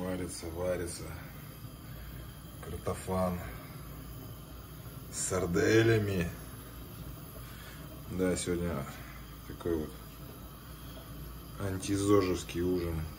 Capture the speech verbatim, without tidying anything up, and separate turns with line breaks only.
варится, варится. Картофан с сарделями. Да, сегодня такой вот антизожевский ужин.